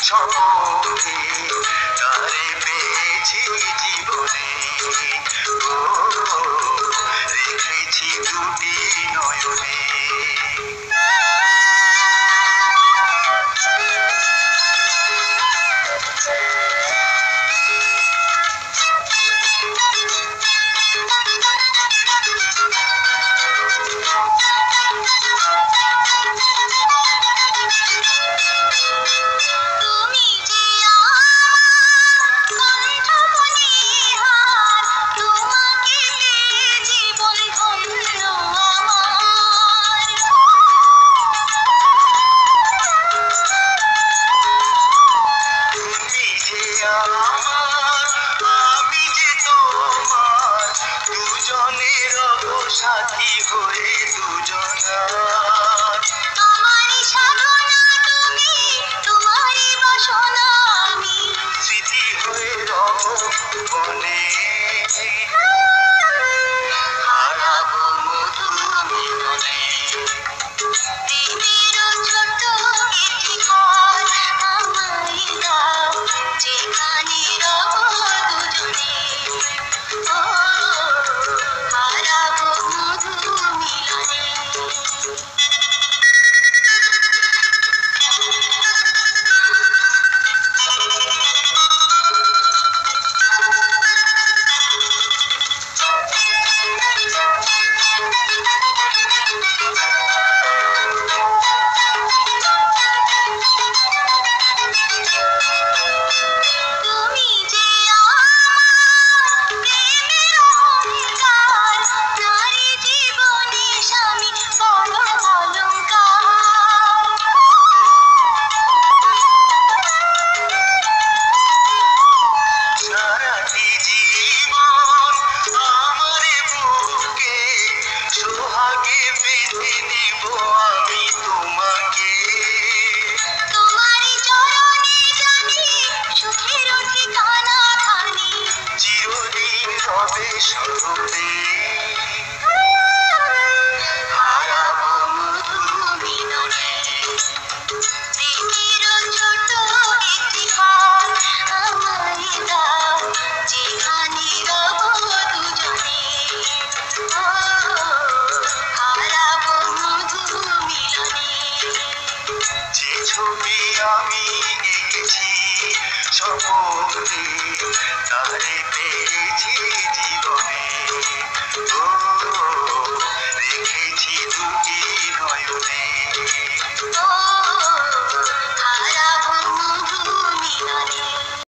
স্বপ্নে তারে পেয়েছি জীবনে। ও রেখেছি দুটি নয়নে। আমি যে তোমার দুজনের সাথী হয়ে দুজনার। তোমারই সাধনা তুমি, তোমারই বাসনা আমি, স্মৃতি হয়ে রব বনে। হারাবো মধু মিলনে। প্রেমের ছোট একটি ঘর আমায় দাও, যেখানে রব দুজনে। ও হারাবো মধু মিলনে। তুমি যে আমার প্রেমের অহংকার, নারী জীবনে স্বামী বড় অলংকার। সারাটি জীবন আমারে বুকে সোহাগে বেঁধে নিব আমি তোমাকে। তোমারই চরণে জানি সুখের ঠিকানা খানি, চিরদিন রবে স্বরূপে। হারাবো মধু মিলনে। প্রেমের ছোট একটি ঘর আমায় দাও, যেখানে রব দুজনে। ও হারাবো মধু মিলনে। যে ছবি আমি এঁকেছি স্বপ্নে তারে পেয়েছি